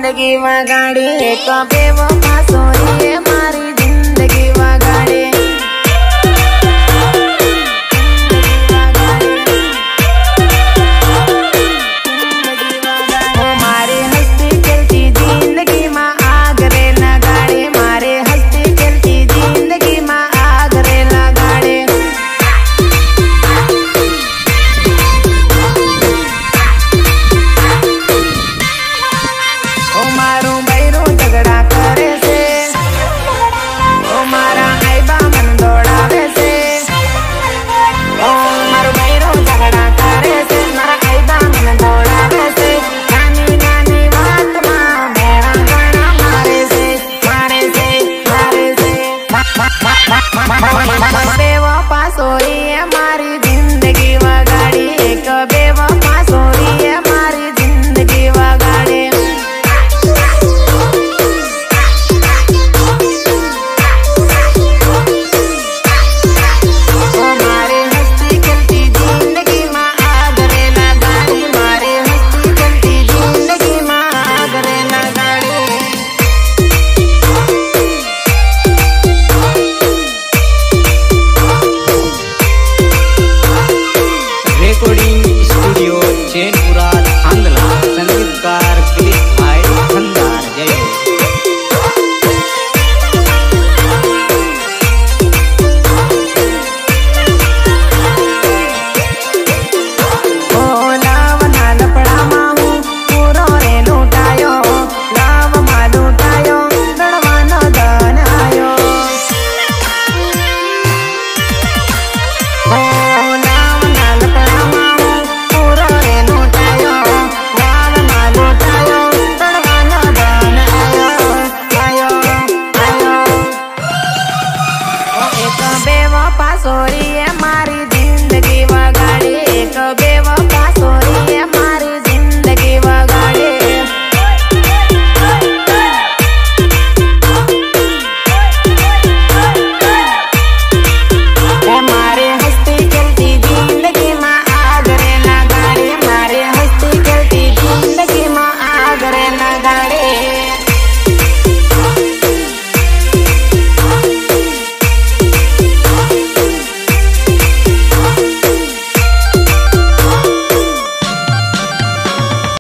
जिंदगी वगाड़ी एक बेवफा सोरी मारी जिंदगी वगाड़ी। मारे हंसती चलती जिंदगी में आग रे लगाड़े, मारे हंसती चलती जिंदगी में आग रे लगाड़े। बेवफा सोरी है मारी जिंदगी वगाड़ी एक बेवफा सोरी है मारी जिंदगी वगाड़ी। मारे हंसती चलती जिंदगी में आग रे लगाड़ी, मारे हंसती चलती जिंदगी में आग रे लगाड़ी। रिकॉर्डिंग स्टूडियो चैनपुरा आंध्रा, संगीतकार दिलीप भाई खंदार। जय हो। बेवफा सोरी है मारी जिंदगी।